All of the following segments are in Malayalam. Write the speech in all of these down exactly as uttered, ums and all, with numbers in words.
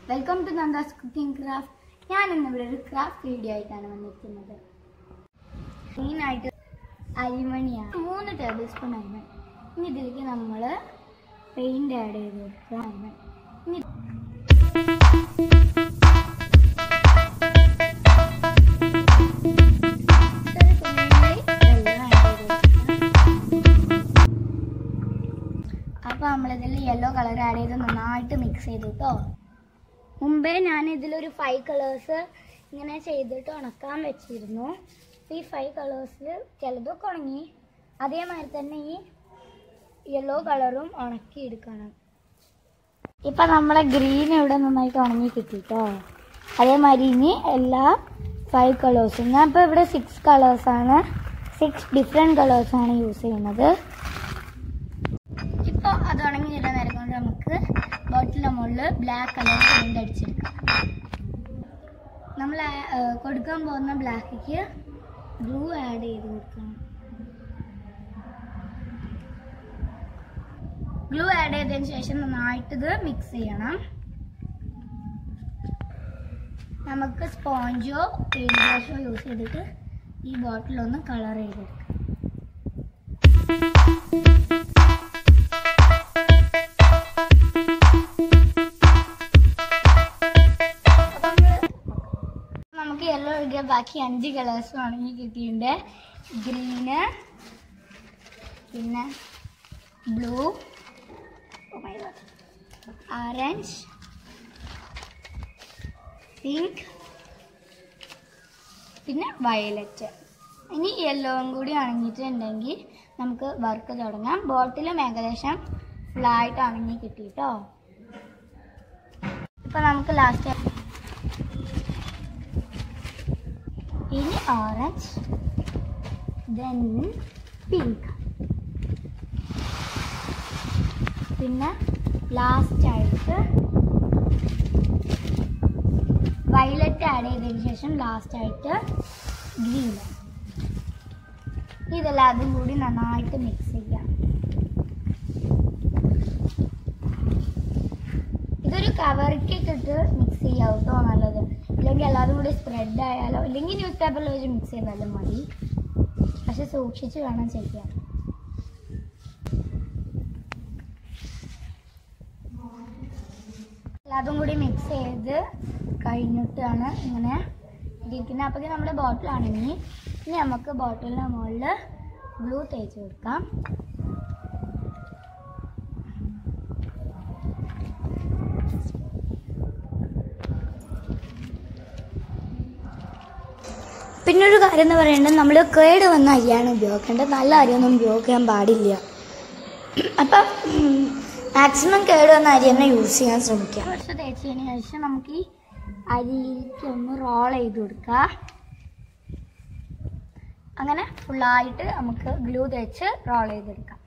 Welcome to Nanda's cooking craft. ഞാൻ ഇന്നിവിടെ ഒരു ക്രാഫ്റ്റ് വീഡിയോ ആയിട്ടാണ് വന്നിരിക്കുന്നത്. മെയിനായിട്ട് അരിമണിയാണ്, മൂന്ന് ടേബിൾ സ്പൂൺ അരിമണി. ഇനി ഇതിലേക്ക് നമ്മൾ പെയിൻറ് ആഡ് ചെയ്ത് കൊടുക്കുക. അരിമണി ഇനി അപ്പോൾ നമ്മളിതിൽ യെല്ലോ കളർ ആഡ് ചെയ്ത് നന്നായിട്ട് മിക്സ് ചെയ്തു കേട്ടോ. മുമ്പേ ഞാൻ ഇതിലൊരു ഫൈവ് കളേഴ്സ് ഇങ്ങനെ ചെയ്തിട്ട് ഉണക്കാൻ വെച്ചിരുന്നു. ഈ ഫൈവ് കളേഴ്സിൽ ചിലതൊക്കെ ഉണങ്ങി, അതേമാതിരി തന്നെ ഈ യെല്ലോ കളറും ഉണക്കി എടുക്കണം. ഇപ്പം നമ്മളെ ഗ്രീൻ ഇവിടെ നന്നായിട്ട് ഉണങ്ങി കിട്ടിട്ടോ. അതേമാതിരി ഇനി എല്ലാ ഫൈവ് കളേഴ്സും, ഞാൻ ഇപ്പോൾ ഇവിടെ സിക്സ് കളേഴ്സാണ് സിക്സ് ഡിഫറെൻറ്റ് കളേഴ്സാണ് യൂസ് ചെയ്യുന്നത്. ഇപ്പോൾ അത് ഉണങ്ങി കിട്ടാൻ നേരം കൊണ്ട് നമുക്ക് ബോട്ടിലിൻ്റെ മുകളിൽ ബ്ലാക്ക് കളർ പെയിൻ്റ് അടിച്ചെടുക്കാം. നമ്മൾ കൊടുക്കാൻ പോകുന്ന ബ്ലാക്കിക്ക് ബ്ലൂ ആഡ് ചെയ്ത് കൊടുക്കണം. ഗ്ലൂ ആഡ് ചെയ്തതിന് ശേഷം നന്നായിട്ട് ഇത് മിക്സ് ചെയ്യണം. നമുക്ക് സ്പോഞ്ചോ പെയിൻറ് ബ്രഷോ യൂസ് ചെയ്തിട്ട് ഈ ബോട്ടിലൊന്ന് കളർ ചെയ്തെടുക്കാം. നമുക്ക് യെല്ലോ ഒഴികെ ബാക്കി അഞ്ച് കളേഴ്സ് ഉണങ്ങി കിട്ടിയിട്ടുണ്ട്. ഗ്രീന്, പിന്നെ ബ്ലൂ, ഓറഞ്ച്, പിങ്ക്, പിന്നെ വയലറ്റ്. ഇനി യെല്ലോയും കൂടി ഉണങ്ങിയിട്ടുണ്ടെങ്കിൽ നമുക്ക് വർക്ക് തുടങ്ങാം. ബോട്ടിലും ഏകദേശം ഫുള്ളായിട്ട് ഉണങ്ങി കിട്ടിട്ടോ. ഇപ്പം നമുക്ക് ലാസ്റ്റ് ഇനി ഓറഞ്ച്, ദെൻ പിങ്ക്, പിന്നെ ലാസ്റ്റായിട്ട് വയലറ്റ് ആഡ് ചെയ്തതിന് ശേഷം ലാസ്റ്റായിട്ട് ഗ്രീൻ. ഇതെല്ലാം അതും കൂടി നന്നായിട്ട് മിക്സ് ചെയ്യാം. ഇതൊരു കവറിക്കിട്ടിട്ട് മിക്സ് ചെയ്യാം കേട്ടോ, നല്ലത്. ഇല്ലെങ്കിൽ എല്ലാതും കൂടി സ്പ്രെഡ് ആയാലോ, ഇല്ലെങ്കിൽ ന്യൂസ് പേപ്പറിൽ വെച്ച് മിക്സ് ചെയ്താലും മതി. പക്ഷെ സൂക്ഷിച്ച് വേണം ചെയ്യാൻ. എല്ലാതും കൂടി മിക്സ് ചെയ്ത് കഴിഞ്ഞിട്ടാണ് ഇങ്ങനെ ഇരിക്കുന്നത്. അപ്പോഴേക്കും നമ്മൾ ബോട്ടിലാണെങ്കിൽ ഇനി നമുക്ക് ബോട്ടിലിൻ്റെ മുകളിൽ ഗ്ലൂ തേച്ച് കൊടുക്കാം. പിന്നൊരു കാര്യം എന്ന് പറയുന്നത്, നമ്മൾ കേട് വന്ന അരിയാണ് ഉപയോഗിക്കേണ്ടത്, നല്ല അരിയൊന്നും ഉപയോഗിക്കാൻ പാടില്ല. അപ്പം മാക്സിമം കേട് വന്ന അരി തന്നെ യൂസ് ചെയ്യാൻ ശ്രമിക്കുക. കുറച്ച് തേച്ചതിന് ശേഷം നമുക്ക് ഈ അരിക്ക് ഒന്ന് റോൾ ചെയ്ത് കൊടുക്കുക. അങ്ങനെ ഫുള്ളായിട്ട് നമുക്ക് ഗ്ലൂ തേച്ച് റോൾ ചെയ്തെടുക്കാം.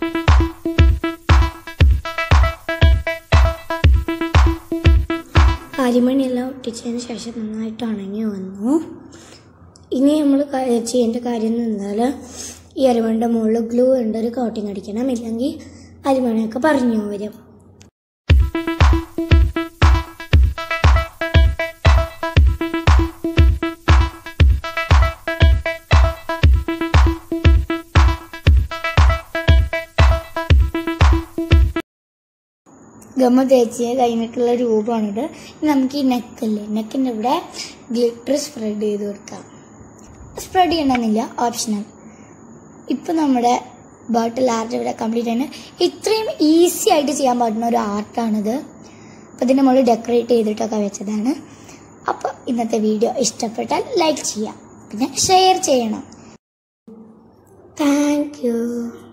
അരിമണിയെല്ലാം ഒട്ടിച്ചതിന് ശേഷം നന്നായിട്ട് ഉണങ്ങി വന്നു. ഇനി നമ്മൾ ചെയ്യേണ്ട കാര്യം എന്ന് പറഞ്ഞാൽ ഈ അരിമണിയുടെ മുകളിൽ ഗ്ലൂ ഉണ്ട് ഒരു കോട്ടിങ് അടിക്കണം, ഇല്ലെങ്കിൽ അരിമണിയൊക്കെ പറഞ്ഞു വരും. ഗമ്മ തേച്ച് കഴിഞ്ഞിട്ടുള്ള രൂപമാണിത്. നമുക്ക് ഈ നെക്കല്ലേ, നെക്കിൻ്റെ ഇവിടെ ഗ്ലിറ്റർ സ്പ്രെഡ് ചെയ്ത് കൊടുക്കാം. സ്പ്രെഡ് ചെയ്യണമെന്നില്ല, ഓപ്ഷണൽ. ഇപ്പം നമ്മുടെ ബോട്ടിൽ ആർട്ട് ഇവിടെ കംപ്ലീറ്റ് ആണ്. ഇത്രയും ഈസി ആയിട്ട് ചെയ്യാൻ പറ്റുന്ന ഒരു ആർട്ടാണിത്. അപ്പോൾ ഇതിൻ്റെ മുകളിൽ ഡെക്കറേറ്റ് ചെയ്തിട്ടൊക്കെ വെച്ചതാണ്. അപ്പോൾ ഇന്നത്തെ വീഡിയോ ഇഷ്ടപ്പെട്ടാൽ ലൈക്ക് ചെയ്യാം, പിന്നെ ഷെയർ ചെയ്യണം. Thank U.